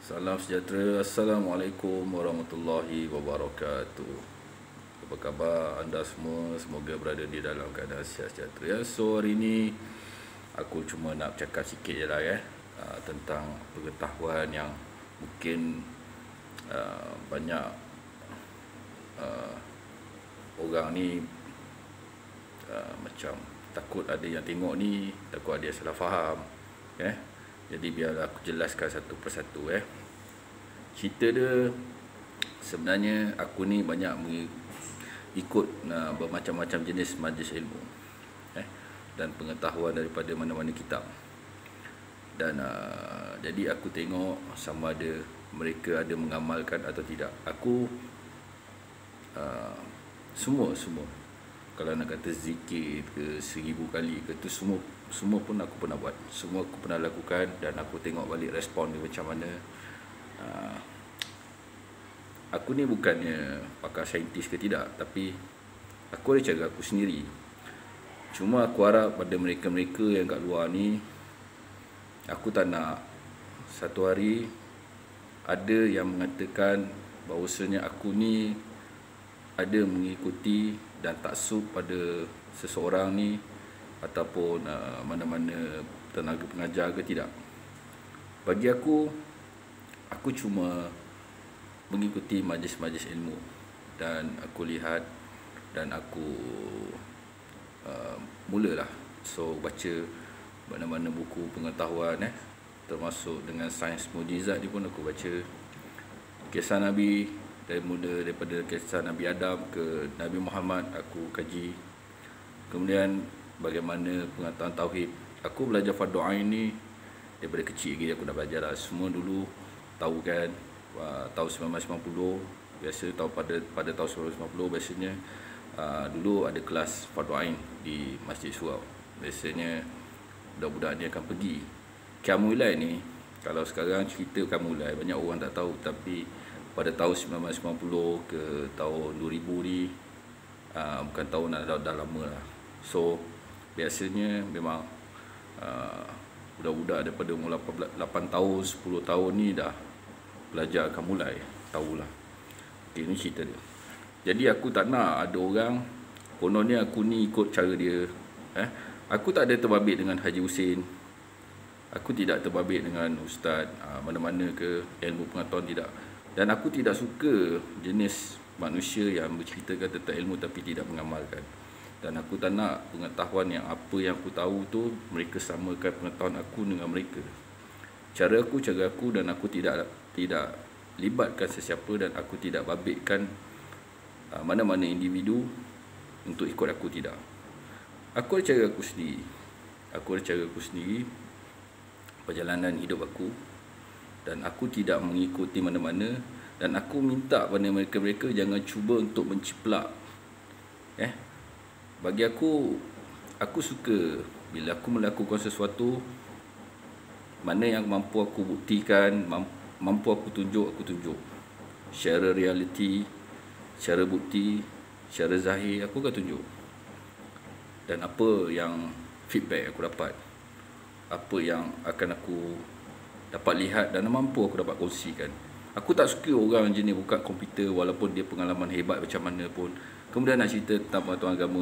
Salam sejahtera. Assalamualaikum warahmatullahi wabarakatuh. Apa khabar anda semua? Semoga berada di dalam keadaan sihat sejahtera. So hari ini aku cuma nak cakap sikit je lah tentang pengetahuan yang mungkin banyak orang ni macam takut ada yang tengok ni, takut ada yang salah faham. Jadi biarlah aku jelaskan satu persatu. Cerita dia, sebenarnya aku ni banyak ikut bermacam-macam jenis majlis ilmu dan pengetahuan daripada mana-mana kitab. Dan jadi aku tengok sama ada mereka ada mengamalkan atau tidak. Aku semua kalau nak kata zikir ke 1000 kali ke tu, semua pun aku pernah buat, semua aku pernah lakukan. Dan aku tengok balik respon dia macam mana. Aku ni bukannya pakar saintis ke tidak, tapi aku ada cara aku sendiri. Cuma aku harap pada mereka-mereka yang kat luar ni, aku tak nak satu hari ada yang mengatakan bahawasanya aku ni ada mengikuti dan taksub pada seseorang ni ataupun mana-mana tenaga pengajar ke tidak. Bagi aku cuma mengikuti majlis-majlis ilmu, dan aku lihat dan aku mulalah baca mana-mana buku pengetahuan, termasuk dengan sains mukjizat ni pun aku baca. Kisah Nabi, daripada kisah Nabi Adam ke Nabi Muhammad aku kaji. Kemudian bagaimana pengetahuan tauhid. Aku belajar fardu ain ni daripada kecil lagi aku dah belajar lah. Semua dulu tahu kan, tahun 1990 biasa, tahu pada tahun 1990 biasanya dulu ada kelas fardu ain di Masjid Surau. Biasanya budak-budak ni akan pergi. Qiyamul ni, kalau sekarang cerita Qiyamul banyak orang tak tahu, tapi pada tahun 1990 ke tahun 2000 ni bukan tahun dah lama lah. So biasanya memang budak-budak daripada umur 8 tahun, 10 tahun ni dah belajar akan mulai tahulah. Okay, ni cerita dia. Jadi aku tak nak ada orang kononnya aku ni ikut cara dia. Aku tak ada terbabit dengan Haji Husin. Aku tidak terbabit dengan ustaz mana-mana ke ilmu pengetahuan, tidak. Dan aku tidak suka jenis manusia yang berceritakan tentang ilmu tapi tidak mengamalkan. Dan aku tak nak pengetahuan yang apa yang aku tahu tu mereka samakan pengetahuan aku dengan mereka. Cara aku, dan aku tidak libatkan sesiapa, dan aku tidak babitkan mana-mana individu untuk ikut aku, tidak. Aku ada cara aku sendiri. Perjalanan hidup aku, dan aku tidak mengikuti mana-mana. Dan aku minta pada mereka-mereka jangan cuba untuk menciplak. Bagi aku suka bila aku melakukan sesuatu, mana yang mampu aku buktikan, mampu aku tunjuk. Secara realiti, secara bukti, secara zahir aku akan tunjuk. Dan apa yang feedback aku dapat, apa yang akan aku dapat lihat dan mampu aku dapat kongsikan. Aku tak suka orang jenis buka komputer walaupun dia pengalaman hebat macam mana pun, kemudian nak cerita tentang pengetahuan agama.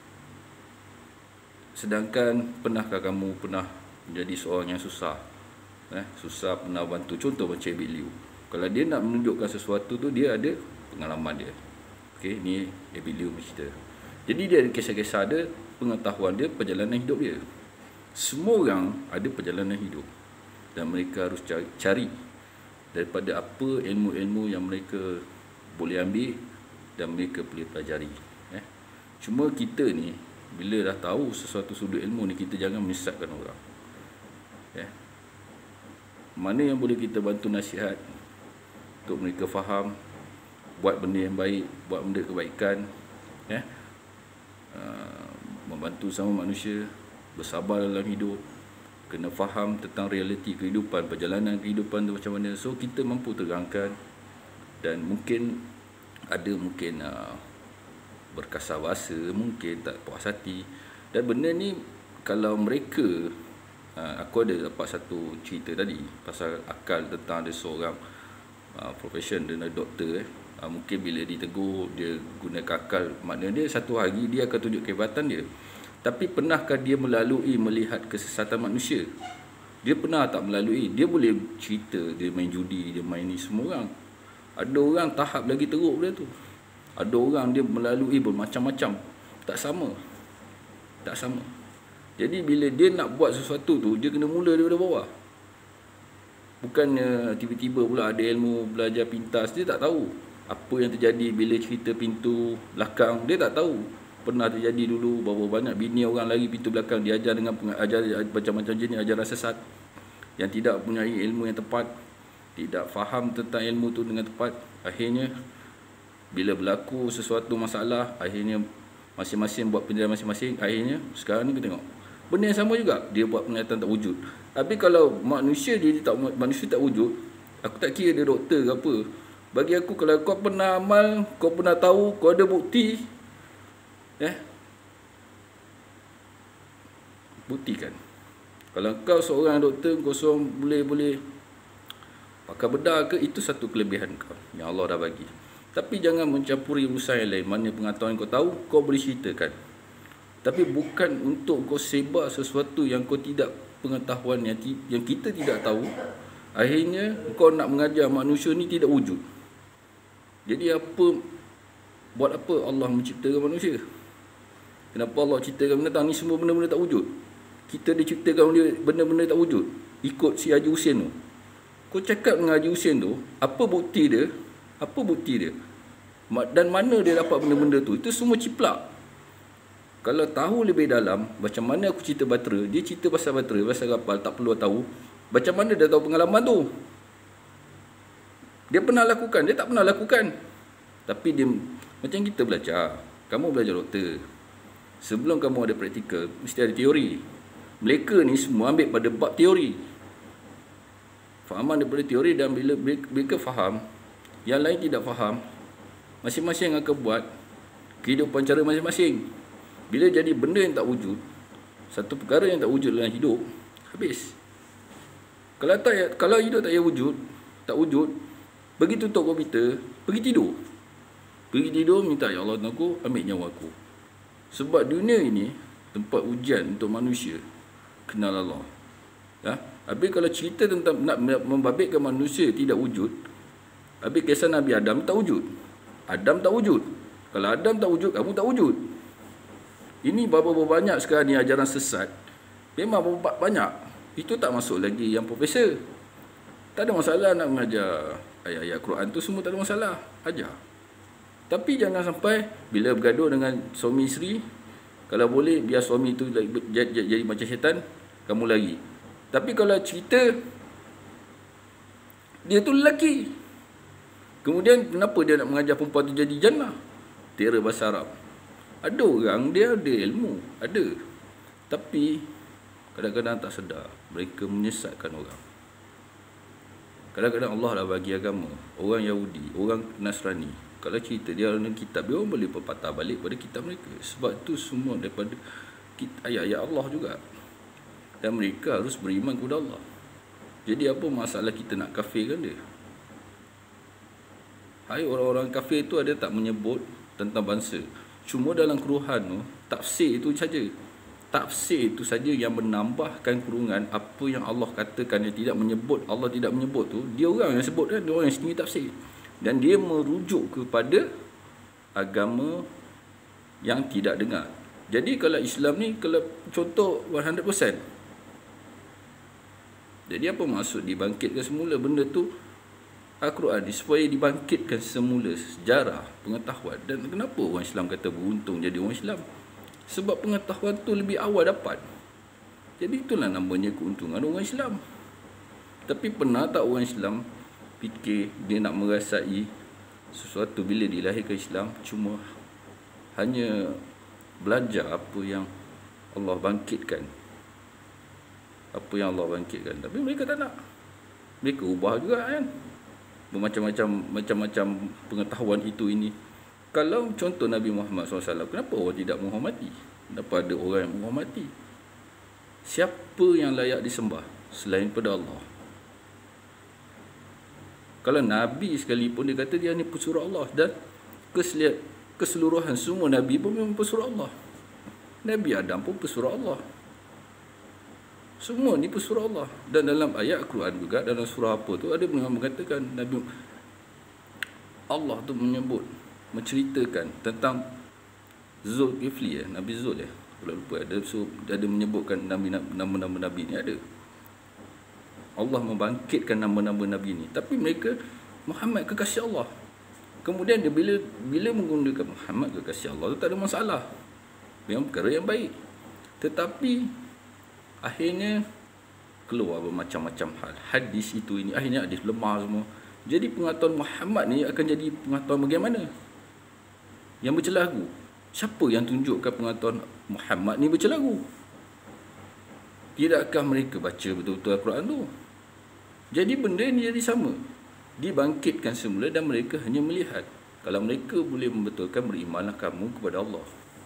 Sedangkan pernahkah kamu pernah menjadi seorang yang susah? Susah pernah bantu. Contoh macam Abid Liu. Kalau dia nak menunjukkan sesuatu tu, dia ada pengalaman dia. Okey, ni Abid Liu bercerita. Jadi dia ada kisah-kisah dia, pengetahuan dia, perjalanan hidup dia. Semua orang ada perjalanan hidup, dan mereka harus cari daripada apa ilmu-ilmu yang mereka boleh ambil dan mereka boleh pelajari. Cuma kita ni bila dah tahu sesuatu sudut ilmu ni, kita jangan menyesatkan orang. Mana yang boleh kita bantu nasihat untuk mereka faham, buat benda yang baik, buat benda kebaikan, membantu sama manusia, bersabar dalam hidup, kena faham tentang realiti kehidupan, perjalanan kehidupan tu macam mana. So kita mampu terangkan, dan mungkin berkasar bahasa, mungkin tak puas hati. Dan benda ni kalau mereka Aku ada dapat satu cerita tadi pasal akal tentang ada seorang profession dia doktor mungkin bila ditegur dia gunakan akal, maknanya dia satu hari dia akan tunjuk kehebatan dia. Tapi pernahkah dia melalui melihat kesesatan manusia? Dia pernah tak melalui? Dia boleh cerita dia main judi, dia main ni semua orang. Ada orang tahap lagi teruk dia tu. Ada orang dia melalui bermacam-macam. Tak sama. Tak sama. Jadi bila dia nak buat sesuatu tu, dia kena mula daripada bawah. Bukannya tiba-tiba pula ada ilmu belajar pintas, dia tak tahu apa yang terjadi bila cerita pintu belakang, dia tak tahu. Pernah terjadi dulu berapa banyak bini orang lari pintu belakang, diajar dengan ajar macam-macam jenis ajaran sesat yang tidak punya ilmu yang tepat, tidak faham tentang ilmu tu dengan tepat. Akhirnya bila berlaku sesuatu masalah, akhirnya masing-masing buat penilaian masing-masing. Akhirnya sekarang ni kita tengok benda yang sama juga, dia buat penglihatan tak wujud. Tapi kalau manusia manusia tak wujud, aku tak kira dia doktor ke apa. Bagi aku, kalau kau pernah amal, kau pernah tahu, kau ada bukti, buktikan. Kalau kau seorang doktor, kau seorang boleh pakai bedah ke, itu satu kelebihan kau yang Allah dah bagi. Tapi jangan mencampuri urusan yang lain. Mana pengetahuan kau tahu, kau boleh ceritakan. Tapi bukan untuk kau sebar sesuatu yang kau tidak pengetahuan yang kita tidak tahu. Akhirnya kau nak mengajar manusia ni tidak wujud. Jadi buat apa Allah menciptakan manusia? Kenapa Allah ciptakan binatang ni semua benda-benda tak wujud? Kita diciptakan dia benda-benda tak wujud. Ikut si Haji Hussein tu. Kau cakap dengan Haji Hussein tu, apa bukti dia? Apa bukti dia? Dan mana dia dapat benda-benda tu? Itu semua ciplak. Kalau tahu lebih dalam, macam mana aku cerita batera, dia cerita pasal batera, pasal kapal, tak perlu tahu. Macam mana dia tahu pengalaman tu? Dia pernah lakukan, dia tak pernah lakukan. Tapi dia, macam kita belajar. Kamu belajar doktor. Sebelum kamu ada praktikal, mesti ada teori. Mereka ni semua ambil pada bab teori. Fahaman daripada teori, dan bila mereka faham, yang lain tidak faham, masing-masing akan buat kehidupan cara masing-masing. Bila jadi benda yang tak wujud, satu perkara yang tak wujud dalam hidup, habis. Kalau hidup tak wujud, pergi tutup komputer, pergi tidur. Pergi tidur, minta, ya Allah, aku ambil nyawa aku. Sebab dunia ini tempat ujian untuk manusia. Kenal Allah. Habis kalau cerita tentang nak membabitkan manusia tidak wujud, habis kisah Nabi Adam tak wujud. Adam tak wujud. Kalau Adam tak wujud, kamu tak wujud. Ini berapa banyak sekarang ni ajaran sesat. Memang banyak. Itu tak masuk lagi yang profesor. Tak ada masalah nak mengajar ayat-ayat Quran tu, semua tak ada masalah. Ajar. Tapi jangan sampai bila bergaduh dengan suami isteri, kalau boleh biar suami tu jadi macam syaitan, kamu lari. Tapi kalau cerita dia tu lelaki, kemudian kenapa dia nak mengajar perempuan tu jadi jannah? Tera bahasa Arab. Ada orang dia ada ilmu, ada. Tapi kadang-kadang tak sedar, mereka menyesatkan orang. Kadang-kadang Allah dah bagi agama. Orang Yahudi, orang Nasrani, kalau cerita dia dalam kitab, dia orang boleh berpatah balik pada kitab mereka. Sebab itu semua daripada ayat-ayat Allah juga. Dan mereka harus beriman kepada Allah. Jadi apa masalah kita nak kafirkan dia? Hai, orang-orang kafir itu ada tak menyebut tentang bangsa? Cuma dalam keruhan tu, tafsir itu saja. Tafsir itu saja yang menambahkan kurungan apa yang Allah katakan, yang tidak menyebut, Allah tidak menyebut tu, dia orang yang sebut kan, dia orang yang sendiri tafsir. Dan dia merujuk kepada agama yang tidak dengar. Jadi kalau Islam ni, kalau contoh 100%. Jadi apa maksud dibangkitkan semula benda tu? Al-Quran supaya dibangkitkan semula sejarah, pengetahuan. Dan kenapa orang Islam kata beruntung jadi orang Islam? Sebab pengetahuan tu lebih awal dapat. Jadi itulah namanya keuntungan orang Islam. Tapi pernah tak orang Islam fikir dia nak merasai sesuatu bila dilahirkan Islam, cuma hanya belajar apa yang Allah bangkitkan. Apa yang Allah bangkitkan. Tapi mereka tak nak. Mereka ubah juga kan. Bermacam-macam pengetahuan itu ini. Kalau contoh Nabi Muhammad SAW, kenapa orang tidak menghormati? Kenapa ada orang yang menghormati? Siapa yang layak disembah selain pada Allah? Kalau Nabi sekalipun dia kata dia ni pesuruh Allah, dan keseluruhan semua Nabi pun memang pesuruh Allah. Nabi Adam pun pesuruh Allah. Semua ni pesuruh Allah. Dan dalam ayat Quran juga, dalam surah apa tu, ada yang mengatakan Allah tu menceritakan tentang Zulkifli, Nabi Zul, kalau lupa, ada menyebutkan nama-nama Nabi ni ada. Allah membangkitkan nama-nama Nabi ni, tapi mereka Muhammad kekasih Allah. Kemudian dia bila menggunakan Muhammad kekasih Allah tu tak ada masalah, yang perkara yang baik. Tetapi akhirnya keluar bermacam-macam hal. Hadis itu ini akhirnya hadis lemah semua. Jadi pengetahuan Muhammad ni akan jadi pengetahuan bagaimana? Yang bercelaru. Siapa yang tunjukkan pengetahuan Muhammad ni bercelaru? Tidakkah mereka baca betul-betul Al-Quran tu? Jadi benda ni jadi sama. Dibangkitkan semula dan mereka hanya melihat. Kalau mereka boleh membetulkan, berimanlah kamu kepada Allah.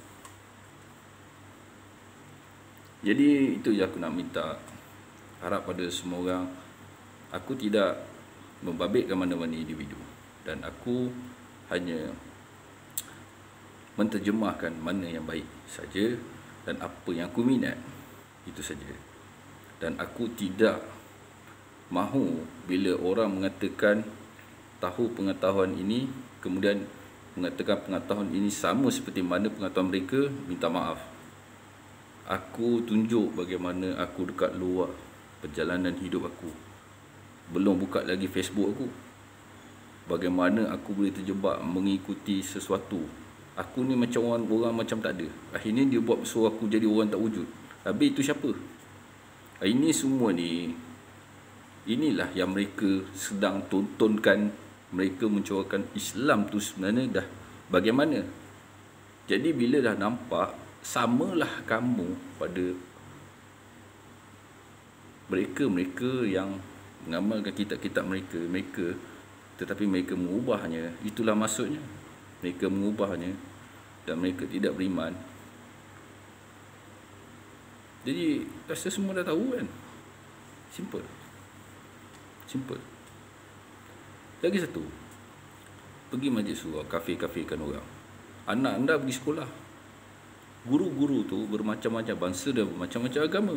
Jadi itu yang aku nak minta, harap pada semua orang. Aku tidak membabitkan mana-mana individu, dan aku hanya menterjemahkan mana yang baik saja dan apa yang aku minat, itu saja. Dan aku tidak mahu bila orang mengatakan tahu pengetahuan ini, kemudian mengatakan pengetahuan ini sama seperti mana pengetahuan mereka, minta maaf. Aku tunjuk bagaimana aku dekat luar perjalanan hidup aku. Belum buka lagi Facebook aku. Bagaimana aku boleh terjebak mengikuti sesuatu. Aku ni macam orang macam tak ada. Akhirnya dia buat suruh aku jadi orang tak wujud. Habis itu siapa? Ini semua ni, inilah yang mereka sedang tontonkan. Mereka mencorakkan Islam tu sebenarnya dah bagaimana. Jadi bila dah nampak, samalah kamu pada mereka yang mengamalkan kitab-kitab mereka, tetapi mereka mengubahnya. Itulah maksudnya, mereka mengubahnya dan mereka tidak beriman. Jadi rasa semua dah tahu kan. Simple. Lagi satu, pergi masjid surau, kafe-kafekan orang. Anak anda pergi sekolah, guru-guru tu bermacam-macam bangsa dan bermacam-macam agama.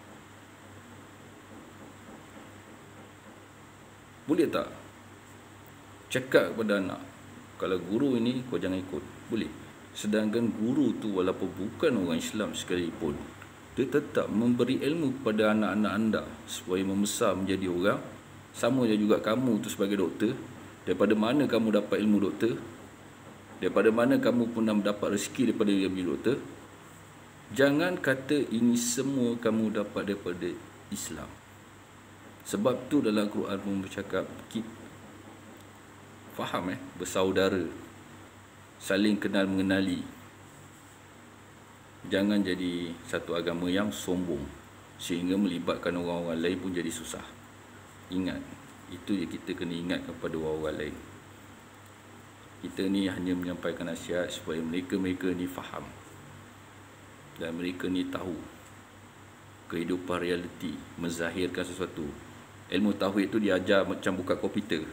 Boleh tak cakap kepada anak, kalau guru ini kau jangan ikut? Boleh. Sedangkan guru tu walaupun bukan orang Islam sekalipun, dia tetap memberi ilmu kepada anak-anak anda supaya membesar menjadi orang. Sama juga kamu tu sebagai doktor. Daripada mana kamu dapat ilmu doktor? Daripada mana kamu pernah mendapat rezeki daripada dia menjadi doktor? Jangan kata ini semua kamu dapat daripada Islam. Sebab tu dalam Quran pun bercakap, faham bersaudara, saling kenal mengenali. Jangan jadi satu agama yang sombong sehingga melibatkan orang-orang lain pun jadi susah. Ingat, itu yang kita kena ingat kepada orang-orang lain. Kita ni hanya menyampaikan nasihat supaya mereka ni faham dan mereka ni tahu kehidupan realiti, menzahirkan sesuatu. Ilmu tauhid tu diajar macam buka komputer.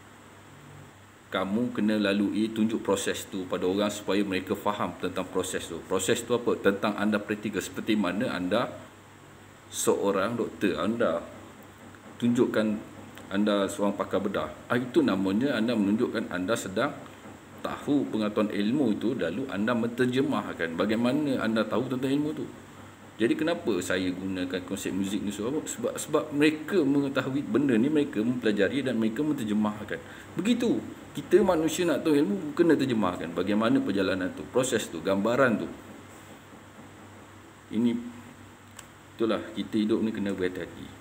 Kamu kena lalui, tunjuk proses tu pada orang supaya mereka faham tentang proses tu. Proses tu apa? Tentang anda praktikal. Seperti mana anda seorang doktor, anda tunjukkan anda seorang pakar bedah. Itu namanya anda menunjukkan anda sedang tahu pengetahuan ilmu itu, lalu anda menterjemahkan bagaimana anda tahu tentang ilmu tu. Jadi kenapa saya gunakan konsep muzik ni? Sebab mereka mengetahui benda ni, mereka mempelajari dan mereka menterjemahkan. Begitu kita manusia nak tahu ilmu, kena terjemahkan bagaimana perjalanan tu, proses tu, gambaran tu. Itulah kita hidup ni kena berhati-hati.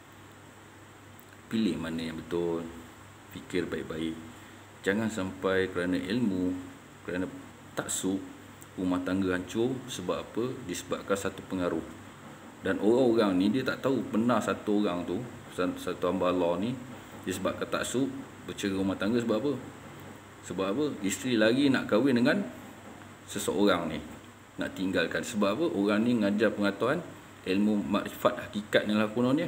Pilih mana yang betul, fikir baik-baik. Jangan sampai kerana ilmu, kerana taksub, rumah tangga hancur. Sebab apa? Disebabkan satu pengaruh. Dan orang-orang ni dia tak tahu benar satu orang tu, satu hamba Allah ni, disebabkan taksub, bercerai rumah tangga. Sebab apa? Sebab apa? Isteri lagi nak kahwin dengan seseorang ni, nak tinggalkan. Sebab apa? Orang ni ngajar pengetahuan ilmu makrifat hakikat yang lah kononnya.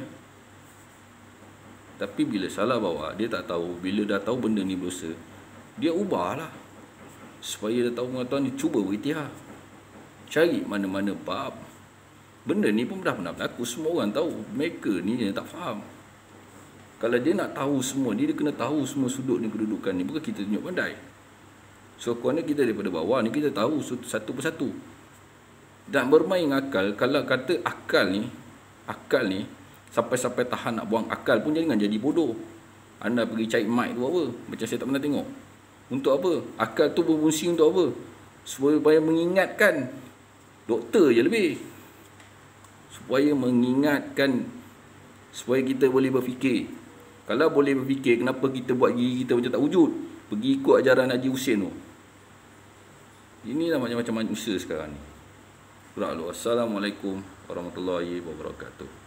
Tapi bila salah bawa, dia tak tahu. Bila dah tahu benda ni berdosa, dia ubahlah. Supaya dia tahu pengetahuan ni, cuba berikhtiar. Cari mana-mana bab. Benda ni pun dah pernah berlaku. Semua orang tahu. Mereka ni yang tak faham. Kalau dia nak tahu semua, dia kena tahu semua sudut ni, kedudukan ni. Bukan kita tunjuk pandai. So, kerana kita daripada bawah ni, kita tahu satu persatu. Dan bermain akal, kalau kata akal ni, sampai-sampai tahan nak buang akal pun jangan jadi bodoh. Anda pergi cari mic tu apa? Macam saya tak pernah tengok. Untuk apa? Akal tu berfungsi untuk apa? Supaya mengingatkan. Doktor je lebih. Supaya mengingatkan. Supaya kita boleh berfikir. Kalau boleh berfikir, kenapa kita buat diri kita macam tak wujud? Pergi ikut ajaran Haji Hussein tu. Inilah macam-macam manusia sekarang ni. Assalamualaikum warahmatullahi wabarakatuh.